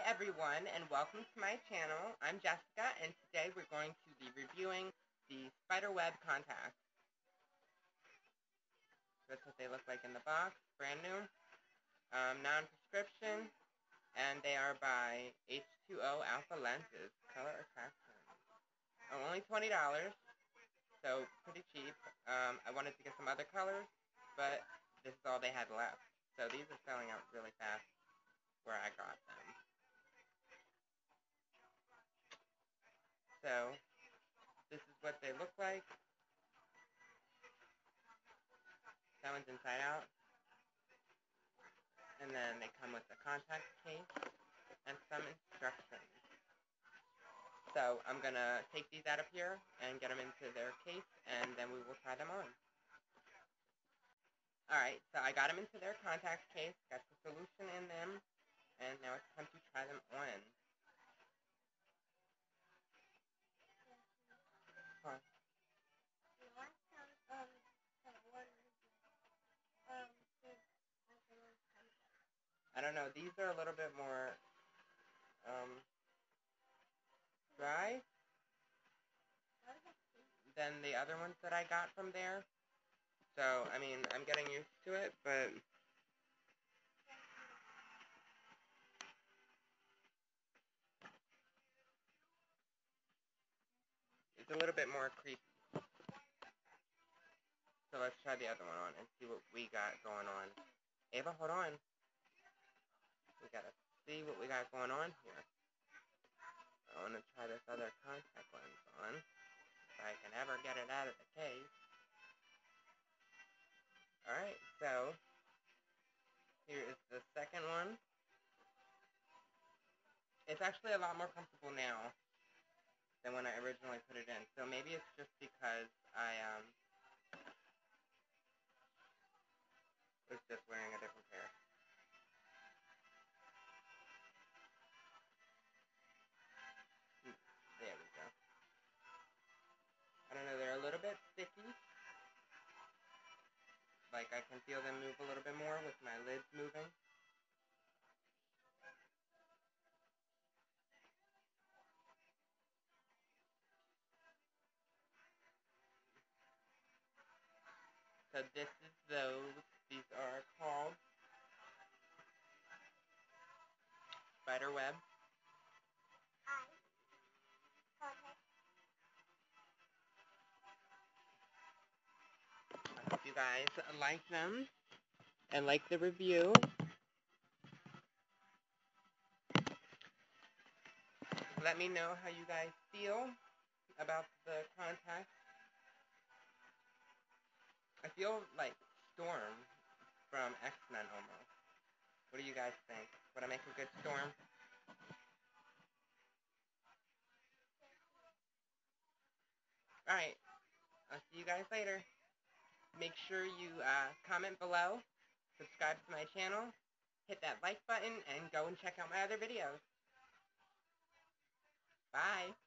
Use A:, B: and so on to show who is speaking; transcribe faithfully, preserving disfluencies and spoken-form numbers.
A: everyone, and welcome to my channel. I'm Jessica, and today we're going to be reviewing the Spiderweb contacts. That's what they look like in the box, brand new, um, non-prescription, and they are by H two O Alpha Lenses, color attraction. Oh, only twenty dollars, so pretty cheap. Um, I wanted to get some other colors, but this is all they had left. So these are selling out really fast where I got them. So, this is what they look like. That one's inside out. And then they come with a contact case and some instructions. So, I'm going to take these out of here and get them into their case, and then we will try them on. Alright, so I got them into their contact case, got the solution in them, and now it's time to try them on. Huh. I don't know, these are a little bit more um, dry than the other ones that I got from there. So, I mean, I'm getting used to it, but it's a little bit more creepy. So let's try the other one on and see what we got going on. Ava, hold on. We gotta see what we got going on here. I wanna try this other contact lens on, if I can ever get it out of the case. Alright, so here is the second one. It's actually a lot more comfortable now than when I originally put it in. So maybe it's just because I um was just wearing a different pair. There we go. I don't know, they're a little bit sticky. Like, I can feel them move a little bit more with my lids moving. So this is those. These are called Spiderweb. I hope you guys like them and like the review. Let me know how you guys feel about the contacts. I feel like Storm from X-Men almost. What do you guys think? Would I make a good Storm? Alright, I'll see you guys later. Make sure you uh, comment below, subscribe to my channel, hit that like button, and go and check out my other videos. Bye!